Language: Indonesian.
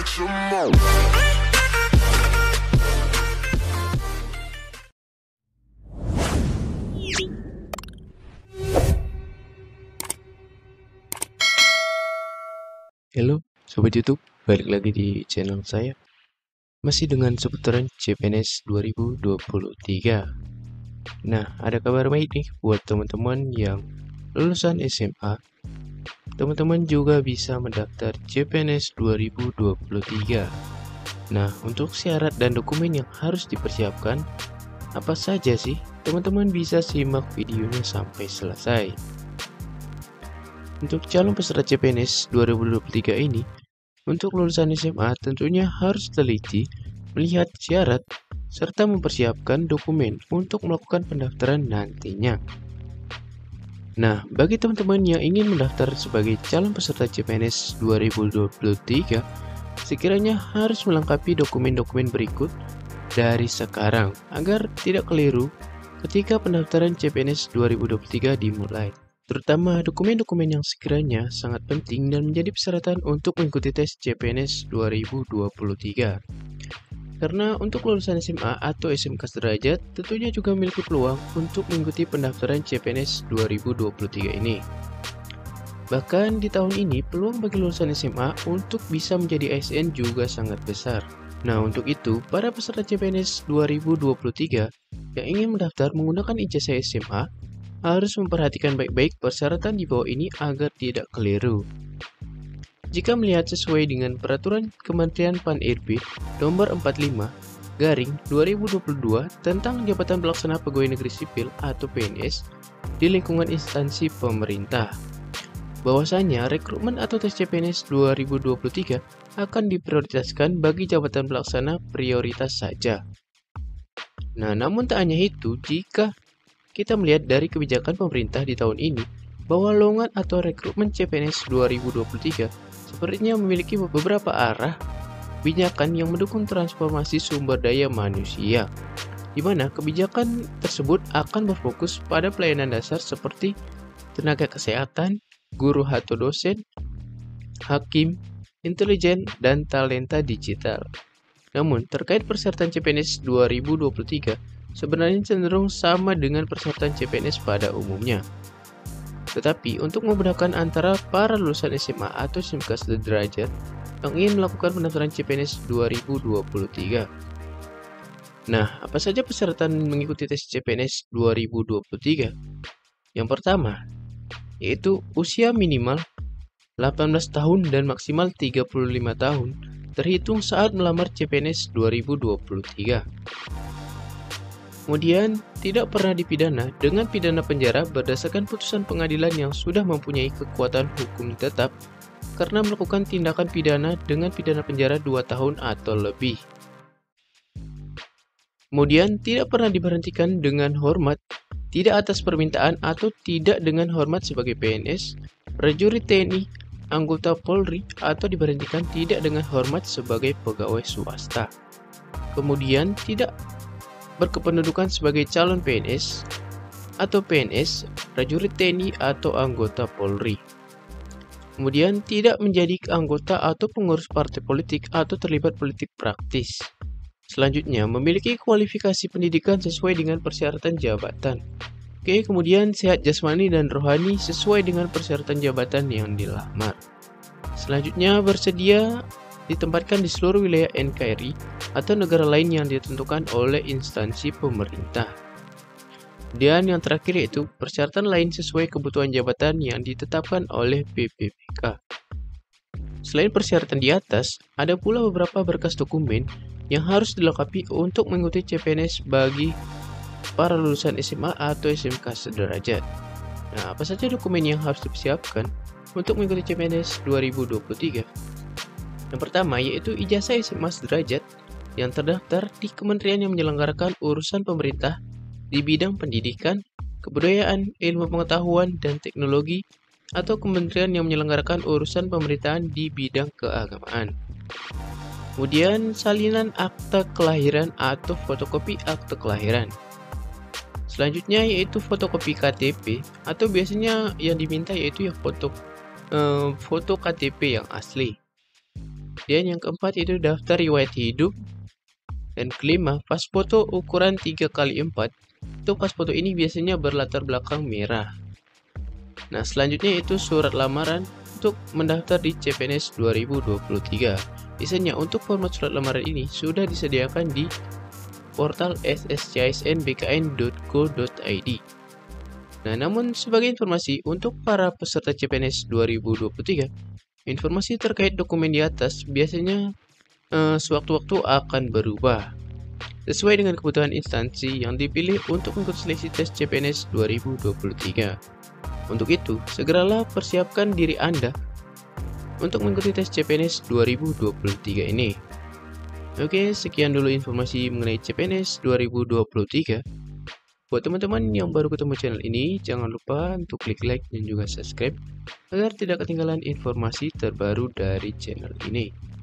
Halo Sobat YouTube, balik lagi di channel saya. Masih dengan seputaran CPNS 2023. Nah, ada kabar baik nih buat teman-teman yang lulusan SMA. Teman-teman juga bisa mendaftar CPNS 2023. Nah, untuk syarat dan dokumen yang harus dipersiapkan, apa saja sih? Teman-teman bisa simak videonya sampai selesai. Untuk calon peserta CPNS 2023 ini, untuk lulusan SMA tentunya harus teliti, melihat syarat, serta mempersiapkan dokumen untuk melakukan pendaftaran nantinya. Nah, bagi teman-teman yang ingin mendaftar sebagai calon peserta CPNS 2023, sekiranya harus melengkapi dokumen-dokumen berikut dari sekarang agar tidak keliru ketika pendaftaran CPNS 2023 dimulai. Terutama dokumen-dokumen yang sekiranya sangat penting dan menjadi persyaratan untuk mengikuti tes CPNS 2023. Karena untuk lulusan SMA atau SMK sederajat tentunya juga memiliki peluang untuk mengikuti pendaftaran CPNS 2023 ini. Bahkan di tahun ini peluang bagi lulusan SMA untuk bisa menjadi ASN juga sangat besar. Nah, untuk itu para peserta CPNS 2023 yang ingin mendaftar menggunakan ijazah SMA harus memperhatikan baik-baik persyaratan di bawah ini agar tidak keliru. Jika melihat sesuai dengan Peraturan Kementerian Pan-RB Nomor 45/2022 tentang Jabatan Pelaksana Pegawai Negeri Sipil atau PNS di lingkungan instansi pemerintah, bahwasanya rekrutmen atau tes CPNS 2023 akan diprioritaskan bagi jabatan pelaksana prioritas saja. Nah, namun tak hanya itu, jika kita melihat dari kebijakan pemerintah di tahun ini bahwa lowongan atau rekrutmen CPNS 2023 sepertinya memiliki beberapa arah kebijakan yang mendukung transformasi sumber daya manusia, di mana kebijakan tersebut akan berfokus pada pelayanan dasar seperti tenaga kesehatan, guru atau dosen, hakim, intelijen, dan talenta digital. Namun, terkait persyaratan CPNS 2023, sebenarnya cenderung sama dengan persyaratan CPNS pada umumnya. Tetapi untuk memudahkan antara para lulusan SMA atau SMK sederajat yang ingin melakukan pendaftaran CPNS 2023. Nah, apa saja persyaratan mengikuti tes CPNS 2023? Yang pertama, yaitu usia minimal 18 tahun dan maksimal 35 tahun terhitung saat melamar CPNS 2023. Kemudian, tidak pernah dipidana dengan pidana penjara berdasarkan putusan pengadilan yang sudah mempunyai kekuatan hukum tetap karena melakukan tindakan pidana dengan pidana penjara 2 tahun atau lebih. Kemudian, tidak pernah diberhentikan dengan hormat, tidak atas permintaan atau tidak dengan hormat sebagai PNS, prajurit TNI, anggota Polri, atau diberhentikan tidak dengan hormat sebagai pegawai swasta. Kemudian, tidak berkependudukan sebagai calon PNS atau PNS, prajurit TNI atau anggota Polri. Kemudian tidak menjadi anggota atau pengurus partai politik atau terlibat politik praktis. Selanjutnya, memiliki kualifikasi pendidikan sesuai dengan persyaratan jabatan. Oke, kemudian sehat jasmani dan rohani sesuai dengan persyaratan jabatan yang dilamar. Selanjutnya, bersedia ditempatkan di seluruh wilayah NKRI atau negara lain yang ditentukan oleh instansi pemerintah. Dan yang terakhir yaitu persyaratan lain sesuai kebutuhan jabatan yang ditetapkan oleh BPPK. Selain persyaratan di atas, ada pula beberapa berkas dokumen yang harus dilengkapi untuk mengikuti CPNS bagi para lulusan SMA atau SMK sederajat. Nah, apa saja dokumen yang harus dipersiapkan untuk mengikuti CPNS 2023? Yang pertama yaitu ijazah SMA sederajat yang terdaftar di kementerian yang menyelenggarakan urusan pemerintah di bidang pendidikan, kebudayaan, ilmu pengetahuan, dan teknologi, atau kementerian yang menyelenggarakan urusan pemerintahan di bidang keagamaan. Kemudian salinan akta kelahiran atau fotokopi akte kelahiran. Selanjutnya yaitu fotokopi KTP atau biasanya yang diminta yaitu ya foto KTP yang asli. Dan yang keempat itu daftar riwayat hidup. Dan kelima, pas foto ukuran 3x4. Untuk pas foto ini biasanya berlatar belakang merah. Nah, selanjutnya itu surat lamaran untuk mendaftar di CPNS 2023. Biasanya untuk format surat lamaran ini sudah disediakan di portal sscisnbkn.go.id. Nah, namun sebagai informasi untuk para peserta CPNS 2023, informasi terkait dokumen di atas biasanya sewaktu-waktu akan berubah sesuai dengan kebutuhan instansi yang dipilih untuk mengikuti seleksi tes CPNS 2023. Untuk itu, segeralah persiapkan diri Anda untuk mengikuti tes CPNS 2023 ini. Oke, sekian dulu informasi mengenai CPNS 2023. Buat teman-teman yang baru ketemu channel ini, jangan lupa untuk klik like dan juga subscribe agar tidak ketinggalan informasi terbaru dari channel ini.